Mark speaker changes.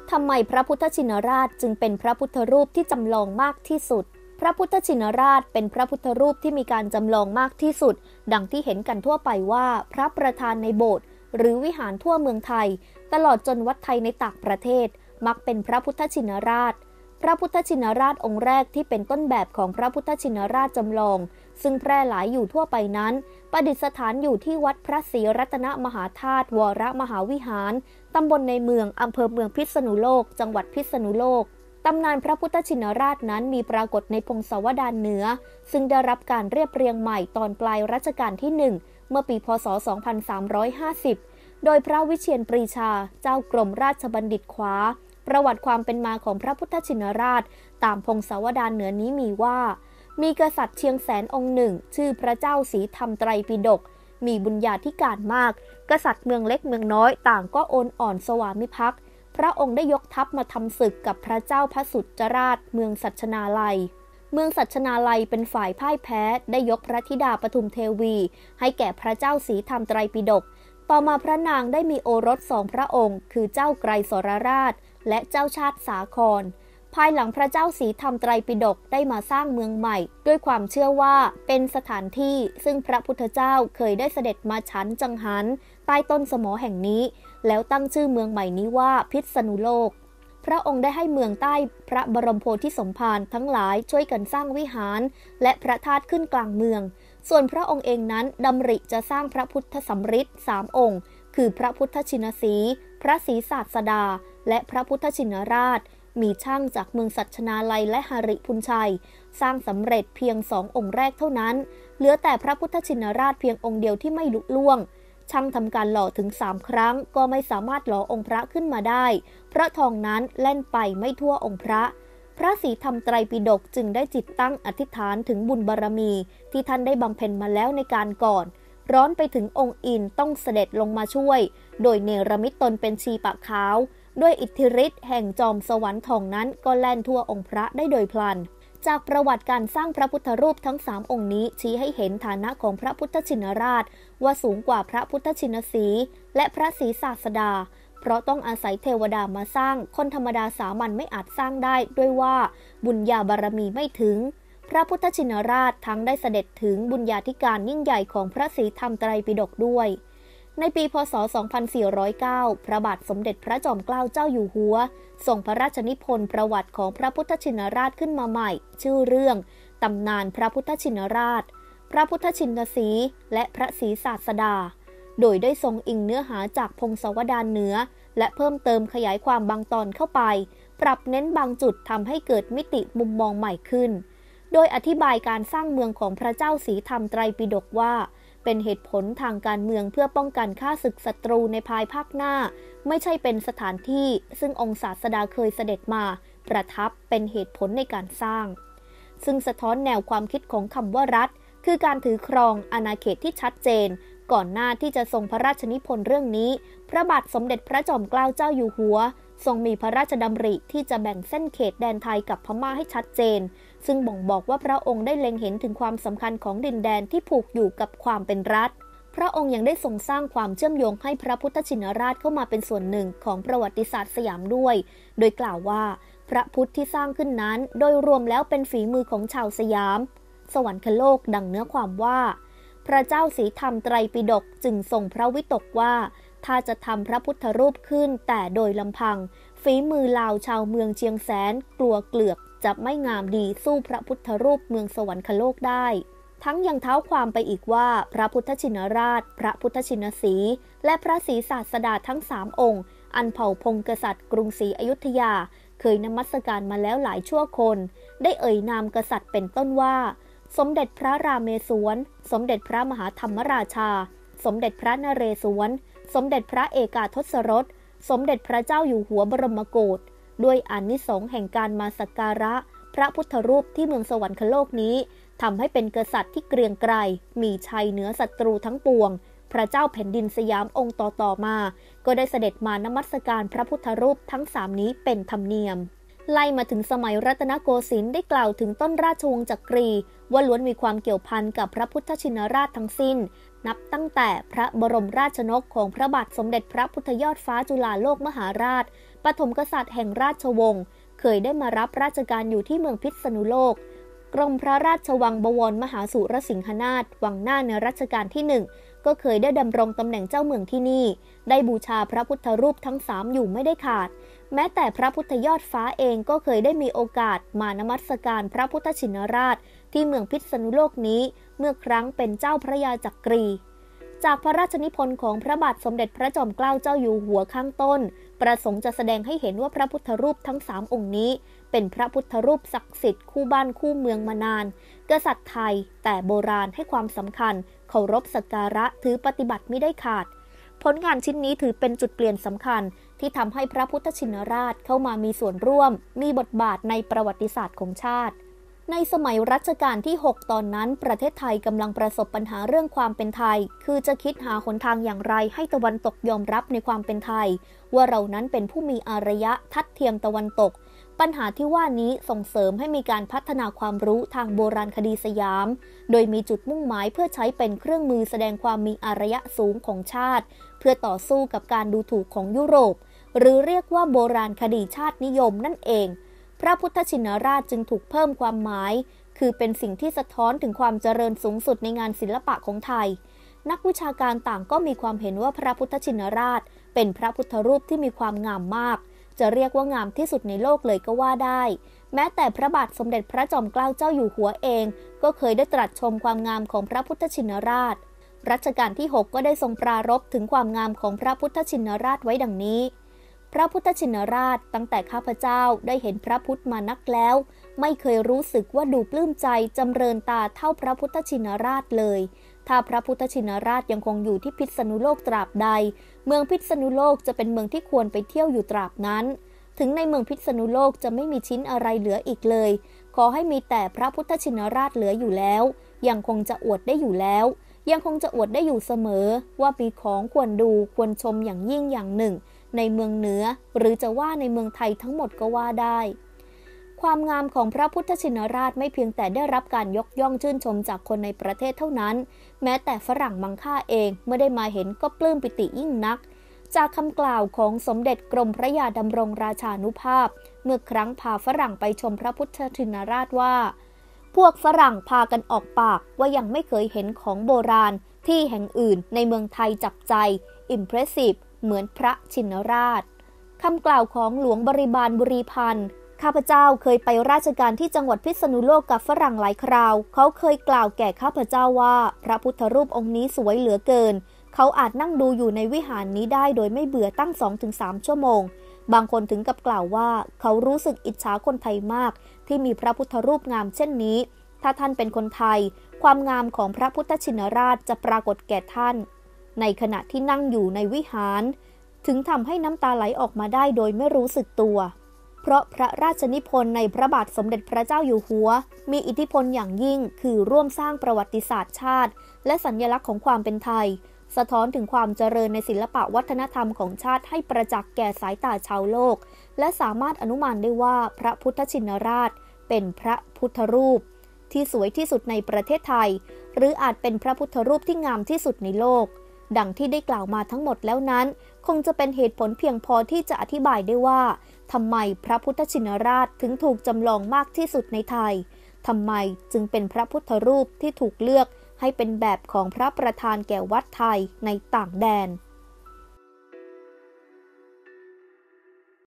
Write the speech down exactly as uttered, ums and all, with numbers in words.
Speaker 1: ทำไมพระพุทธชินราชจึงเป็นพระพุทธรูปที่จำลองมากที่สุดพระพุทธชินราชเป็นพระพุทธรูปที่มีการจำลองมากที่สุดดังที่เห็นกันทั่วไปว่าพระประธานในโบสถ์หรือวิหารทั่วเมืองไทยตลอดจนวัดไทยในต่างประเทศมักเป็นพระพุทธชินราชพระพุทธชินราชองค์แรกที่เป็นต้นแบบของพระพุทธชินราชจำลองซึ่งแพร่หลายอยู่ทั่วไปนั้นประดิษฐานอยู่ที่วัดพระศรีรัตนมหาธาตุวรมหาวิหารตำบลในเมืองอำเภอเมืองพิษณุโลกจังหวัดพิษณุโลกตำนานพระพุทธชินราชนั้นมีปรากฏในพงศาวดารเหนือซึ่งได้รับการเรียบเรียงใหม่ตอนปลายรัชกาลที่หนึ่งเมื่อปีพ.ศ. สองพันสามร้อยห้าสิบโดยพระวิเชียรปรีชาเจ้ากรมราชบัณฑิตขวาประวัติความเป็นมาของพระพุทธชินราชตามพงศาวดารเหนือนี้มีว่ามีกษัตริย์เชียงแสนองค์หนึ่งชื่อพระเจ้าศรีธรรมไตรปิฎกมีบุญญาธิการมากกษัตริย์เมืองเล็กเมืองน้อยต่างก็โอนอ่อนสวามิภักดิ์พระองค์ได้ยกทัพมาทำศึกกับพระเจ้าพระสุจราชเมืองสัชนาลัยเมืองสัชนาลัยเป็นฝ่ายพ่ายแพ้ได้ยกพระธิดาปทุมเทวีให้แก่พระเจ้าศรีธรรมไตรปิฎกต่อมาพระนางได้มีโอรสสองพระองค์คือเจ้าไกรสรราชและเจ้าชาติสาครภายหลังพระเจ้าศรีธรรมไตรปิฎกได้มาสร้างเมืองใหม่ด้วยความเชื่อว่าเป็นสถานที่ซึ่งพระพุทธเจ้าเคยได้เสด็จมาฉันจังหันใต้ต้นสมอแห่งนี้แล้วตั้งชื่อเมืองใหม่นี้ว่าพิษณุโลกพระองค์ได้ให้เมืองใต้พระบรมโพธิสมภารทั้งหลายช่วยกันสร้างวิหารและพระธาตุขึ้นกลางเมืองส่วนพระองค์เองนั้นดำริจะสร้างพระพุทธสำริดสามองค์คือพระพุทธชินสีห์พระศรีศาสดาและพระพุทธชินราชมีช่างจากเมืองสัชนาลัยและหฤพุนชัยสร้างสำเร็จเพียงสององค์แรกเท่านั้นเหลือแต่พระพุทธชินราชเพียงองค์เดียวที่ไม่ลุล่วงช่างทำการหล่อถึงสามครั้งก็ไม่สามารถหล่อองค์พระขึ้นมาได้เพราะทองนั้นแล่นไปไม่ทั่วองค์พระพระศรีธรรมไตรปิฎกจึงได้จิตตั้งอธิษฐานถึงบุญบารมีที่ท่านได้บำเพ็ญมาแล้วในการก่อนร้อนไปถึงองค์อินต้องเสด็จลงมาช่วยโดยเนรมิตตนเป็นชีปะขาวด้วยอิทธิฤทธิ์แห่งจอมสวรรค์ทองนั้นก็แล่นทั่วองค์พระได้โดยพลันจากประวัติการสร้างพระพุทธรูปทั้งสามองค์นี้ชี้ให้เห็นฐานะของพระพุทธชินราชว่าสูงกว่าพระพุทธชินสีห์และพระศรีศาสดาเพราะต้องอาศัยเทวดามาสร้างคนธรรมดาสามัญไม่อาจสร้างได้ด้วยว่าบุญญาบารมีไม่ถึงพระพุทธชินราชทั้งได้เสด็จถึงบุญญาธิการยิ่งใหญ่ของพระศรีธรรมไตรปิฎกด้วยในปีพ.ศ. สองพันสี่ร้อยเก้าพระบาทสมเด็จพระจอมเกล้าเจ้าอยู่หัวส่งพระราชนิพนธ์ประวัติของพระพุทธชินราชขึ้นมาใหม่ชื่อเรื่องตำนานพระพุทธชินราชพระพุทธชินสีห์และพระศรีศาสดาโดยได้ทรงอิงเนื้อหาจากพงศาวดารเหนือและเพิ่มเติมขยายความบางตอนเข้าไปปรับเน้นบางจุดทำให้เกิดมิติมุมมองใหม่ขึ้นโดยอธิบายการสร้างเมืองของพระเจ้าศรีธรรมไตรปิฎกว่าเป็นเหตุผลทางการเมืองเพื่อป้องกันฆ่าศึกศัตรูในภายภาคหน้าไม่ใช่เป็นสถานที่ซึ่งองค์ศาสดาเคยเสด็จมาประทับเป็นเหตุผลในการสร้างซึ่งสะท้อนแนวความคิดของคำว่ารัฐคือการถือครองอาณาเขตที่ชัดเจนก่อนหน้าที่จะทรงพระราชนิพนธ์เรื่องนี้พระบาทสมเด็จพระจอมเกล้าเจ้าอยู่หัวทรงมีพระราชดำริที่จะแบ่งเส้นเขตแดนไทยกับพม่าให้ชัดเจนซึ่งบ่งบอกว่าพระองค์ได้เล็งเห็นถึงความสำคัญของดินแดนที่ผูกอยู่กับความเป็นรัฐพระองค์ยังได้ทรงสร้างความเชื่อมโยงให้พระพุทธชินราชเข้ามาเป็นส่วนหนึ่งของประวัติศาสตร์สยามด้วยโดยกล่าวว่าพระพุทธที่สร้างขึ้นนั้นโดยรวมแล้วเป็นฝีมือของชาวสยามสวรรคโลกดังเนื้อความว่าพระเจ้าศรีธรรมไตรปิฎกจึงทรงพระวิตกว่าถ้าจะทำพระพุทธรูปขึ้นแต่โดยลำพังฝีมือลาวชาวเมืองเชียงแสนกลัวเกลือกจะไม่งามดีสู้พระพุทธรูปเมืองสวรรคโลกได้ทั้งยังเท้าความไปอีกว่าพระพุทธชินราชพระพุทธชินสีห์และพระศรีศาสดาทั้งสามองค์อันเผ่าพงศ์กษัตริย์กรุงศรีอยุธยาเคยนมัสการมาแล้วหลายชั่วคนได้เอ่ยนามกษัตริย์เป็นต้นว่าสมเด็จพระราเมศวรสมเด็จพระมหาธรรมราชาสมเด็จพระนเรศวรสมเด็จพระเอกาทศรสสมเด็จพระเจ้าอยู่หัวบรมโกศด้วยอานิสงส์แห่งการมาสักการะพระพุทธรูปที่เมืองสวรรคโลกนี้ทำให้เป็นกษัตริย์ที่เกรียงไกรมีชัยเหนือศัตรูทั้งปวงพระเจ้าแผ่นดินสยามองค์ต่อๆมาก็ได้เสด็จมานมัสการพระพุทธรูปทั้งสามนี้เป็นธรรมเนียมไล่มาถึงสมัยรัตนโกสินทร์ได้กล่าวถึงต้นราชวงศ์จักรีว่าล้วนมีความเกี่ยวพันกับพระพุทธชินราชทั้งสิ้นนับตั้งแต่พระบรมราชชนกของพระบาทสมเด็จพระพุทธยอดฟ้าจุฬาโลกมหาราชปฐมกษัตริย์แห่งราชวงศ์เคยได้มารับราชการอยู่ที่เมืองพิษณุโลกกรมพระราชวังบวรมหาสุรสิงหนาถวังหน้าในรัชกาลที่หนึ่งก็เคยได้ดำรงตำแหน่งเจ้าเมืองที่นี่ได้บูชาพระพุทธรูปทั้งสามอยู่ไม่ได้ขาดแม้แต่พระพุทธยอดฟ้าเองก็เคยได้มีโอกาสมานมัสการพระพุทธชินราชที่เมืองพิษณุโลกนี้เมื่อครั้งเป็นเจ้าพระยาจักรีจากพระราชนิพนธ์ของพระบาทสมเด็จพระจอมเกล้าเจ้าอยู่หัวข้างต้นประสงค์จะแสดงให้เห็นว่าพระพุทธรูปทั้งสามองค์นี้เป็นพระพุทธรูปศักดิ์สิทธิ์คู่บ้านคู่เมืองมานานกษัตริย์ไทยแต่โบราณให้ความสำคัญเคารพสักการะถือปฏิบัติไม่ได้ขาดผลงานชิ้นนี้ถือเป็นจุดเปลี่ยนสำคัญที่ทำให้พระพุทธชินราชเข้ามามีส่วนร่วมมีบทบาทในประวัติศาสตร์ของชาติในสมัยรัชกาลที่หกตอนนั้นประเทศไทยกำลังประสบปัญหาเรื่องความเป็นไทยคือจะคิดหาหนทางอย่างไรให้ตะวันตกยอมรับในความเป็นไทยว่าเรานั้นเป็นผู้มีอารยะทัดเทียมตะวันตกปัญหาที่ว่านี้ส่งเสริมให้มีการพัฒนาความรู้ทางโบราณคดีสยามโดยมีจุดมุ่งหมายเพื่อใช้เป็นเครื่องมือแสดงความมีอารยะสูงของชาติเพื่อต่อสู้กับการดูถูกของยุโรปหรือเรียกว่าโบราณคดีชาตินิยมนั่นเองพระพุทธชินราชจึงถูกเพิ่มความหมายคือเป็นสิ่งที่สะท้อนถึงความเจริญสูงสุดในงานศิลปะของไทยนักวิชาการต่างก็มีความเห็นว่าพระพุทธชินราชเป็นพระพุทธรูปที่มีความงามมากจะเรียกว่างามที่สุดในโลกเลยก็ว่าได้แม้แต่พระบาทสมเด็จพระจอมเกล้าเจ้าอยู่หัวเองก็เคยได้ตรัสชมความงามของพระพุทธชินราชรัชกาลที่หกก็ได้ทรงปรารภถึงความงามของพระพุทธชินราชไว้ดังนี้พระพุทธชินราชตั้งแต่ข้าพเจ้าได้เห็นพระพุทธมานักแล้วไม่เคยรู้สึกว่าดูปลื้มใจจำเริญตาเท่าพระพุทธชินราชเลยถ้าพระพุทธชินราชยังคงอยู่ที่พิษณุโลกตราบใดเมืองพิษณุโลกจะเป็นเมืองที่ควรไปเที่ยวอยู่ตราบนั้นถึงในเมืองพิษณุโลกจะไม่มีชิ้นอะไรเหลืออีกเลยขอให้มีแต่พระพุทธชินราชเหลืออยู่แล้วยังคงจะอวดได้อยู่แล้วยังคงจะอวดได้อยู่เสมอว่ามีของควรดูควรชมอย่างยิ่งอย่างหนึ่งในเมืองเหนือหรือจะว่าในเมืองไทยทั้งหมดก็ว่าได้ความงามของพระพุทธชินราชไม่เพียงแต่ได้รับการยกย่องชื่นชมจากคนในประเทศเท่านั้นแม้แต่ฝรั่งมังค่าเองเมื่อได้มาเห็นก็ปลื้มปิติยิ่งนักจากคำกล่าวของสมเด็จกรมพระยาดำรงราชานุภาพเมื่อครั้งพาฝรั่งไปชมพระพุทธชินราชว่าพวกฝรั่งพากันออกปากว่ายังไม่เคยเห็นของโบราณที่แห่งอื่นในเมืองไทยจับใจ Impressive เหมือนพระชินราชคำกล่าวของหลวงบริบาลบุรีพันธ์ข้าพเจ้าเคยไปราชการที่จังหวัดพิษณุโลกกับฝรั่งหลายคราวเขาเคยกล่าวแก่ข้าพเจ้าว่าพระพุทธรูปองค์นี้สวยเหลือเกินเขาอาจนั่งดูอยู่ในวิหารนี้ได้โดยไม่เบื่อตั้ง สองถึงสาม ชั่วโมงบางคนถึงกับกล่าวว่าเขารู้สึกอิจฉาคนไทยมากที่มีพระพุทธรูปงามเช่นนี้ถ้าท่านเป็นคนไทยความงามของพระพุทธชินราชจะปรากฏแก่ท่านในขณะที่นั่งอยู่ในวิหารถึงทำให้น้ำตาไหลออกมาได้โดยไม่รู้สึกตัวเพราะพระราชนิพนธ์ในพระบาทสมเด็จพระเจ้าอยู่หัวมีอิทธิพลอย่างยิ่งคือร่วมสร้างประวัติศาสตร์ชาติและสัญลักษณ์ของความเป็นไทยสะท้อนถึงความเจริญในศิลปะวัฒนธรรมของชาติให้ประจักษ์แก่สายตาชาวโลกและสามารถอนุมานได้ว่าพระพุทธชินราชเป็นพระพุทธรูปที่สวยที่สุดในประเทศไทยหรืออาจเป็นพระพุทธรูปที่งามที่สุดในโลกดังที่ได้กล่าวมาทั้งหมดแล้วนั้นคงจะเป็นเหตุผลเพียงพอที่จะอธิบายได้ว่าทำไมพระพุทธชินราชถึงถูกจำลองมากที่สุดในไทยทำไมจึงเป็นพระพุทธรูปที่ถูกเลือกให้เป็นแบบของพระประธานแก่วัดไทยในต่างแดน